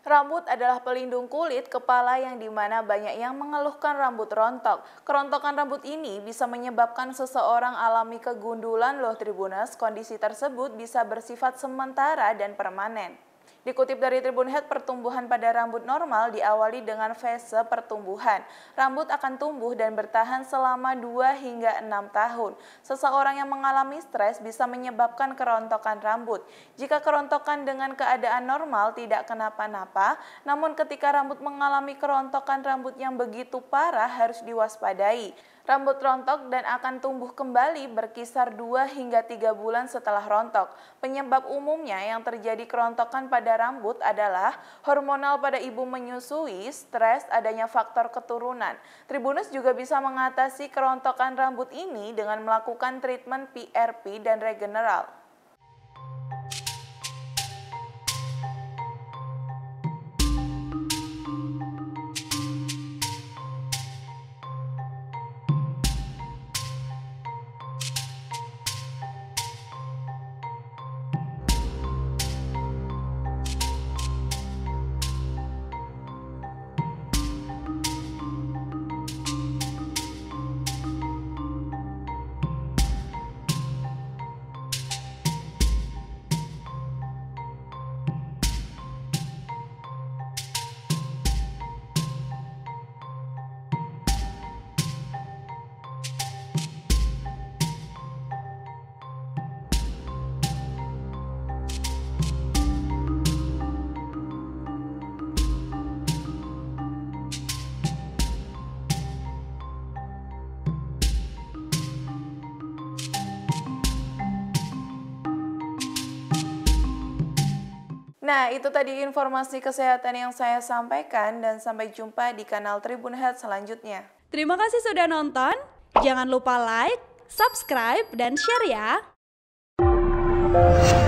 Rambut adalah pelindung kulit kepala yang dimana banyak yang mengeluhkan rambut rontok. Kerontokan rambut ini bisa menyebabkan seseorang alami kegundulan loh Tribuners. Kondisi tersebut bisa bersifat sementara dan permanen. Dikutip dari Tribun Head, pertumbuhan pada rambut normal diawali dengan fase pertumbuhan. Rambut akan tumbuh dan bertahan selama 2 hingga 6 tahun. Seseorang yang mengalami stres bisa menyebabkan kerontokan rambut. Jika kerontokan dengan keadaan normal tidak kenapa-napa, namun ketika rambut mengalami kerontokan rambut yang begitu parah harus diwaspadai. Rambut rontok dan akan tumbuh kembali berkisar 2 hingga 3 bulan setelah rontok. Penyebab umumnya yang terjadi kerontokan pada rambut adalah hormonal pada ibu menyusui, stres, adanya faktor keturunan. Tribuners juga bisa mengatasi kerontokan rambut ini dengan melakukan treatment PRP dan Regeneral. Nah, itu tadi informasi kesehatan yang saya sampaikan dan sampai jumpa di kanal Tribun Head selanjutnya. Terima kasih sudah nonton. Jangan lupa like, subscribe, dan share ya.